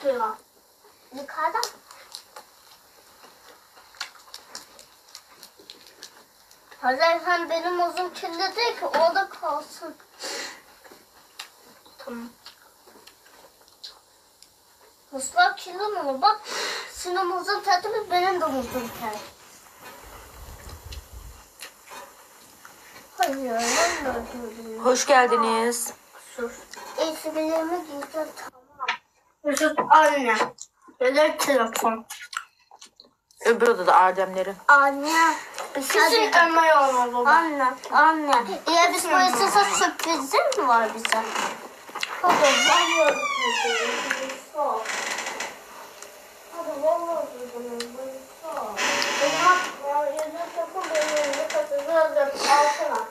tutuyor. Yukarıda. Hazır sen benim uzun kirli değil ki orada kalsın. Tamam. Islak kirli mi olur? Bak senin uzun tertemiz benim de uzun tertemiz. Hoş geldiniz. Sus. Eskilerimi giyeceğim tamam. Sus anne. Gelir telefon. Öbür odada Erdemlerin. Anne. Kesin Ömer olmalı. Anne. Ya biz polisese sürprizim mi var bize? Hadi vallahi sağ. Hadi vallahi sağ. Benim yüzüm takım benim yüzüm takım. Altına.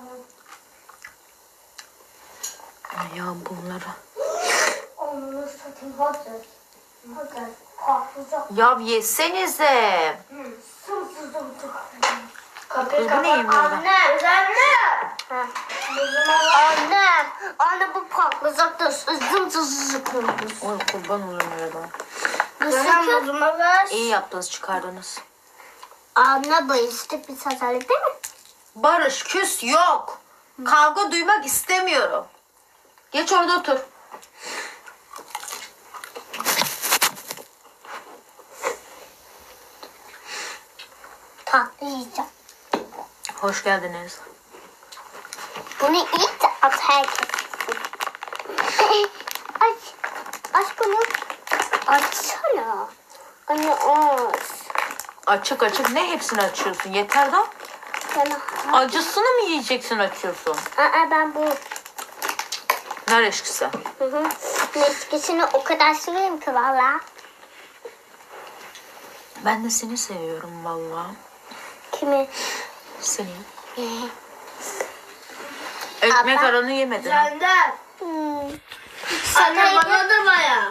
Ya bunlara. Onu satayım hazır. Hazır. Kalkacak. Ya yesenize. Sımsızım Kapıyı bu neyim böyle? Anne. Anne bu patlayacak da zımsızı kırmış. Oy kurban olurum öyle. Sen bozuma ver. İyi yaptınız çıkardınız. Anne bu işte bir sazarlık değil mi? Barış küs yok. Kavga duymak istemiyorum. Geç orada otur. Patlayacak. Hoş geldiniz. Bunu ilk de at herkes. Aç bunu. Açsana. Anne aç. Açık açık ne hepsini açıyorsun? Yeter da. Acısını mı yiyeceksin açıyorsun? Ben bu. Nar eşkisi. Neskisini o kadar seviyorum ki valla. Ben de seni seviyorum vallahi. Kimi? Seni. Ekmek Abla. aranı yemedin. Senden. Anne bana da baya.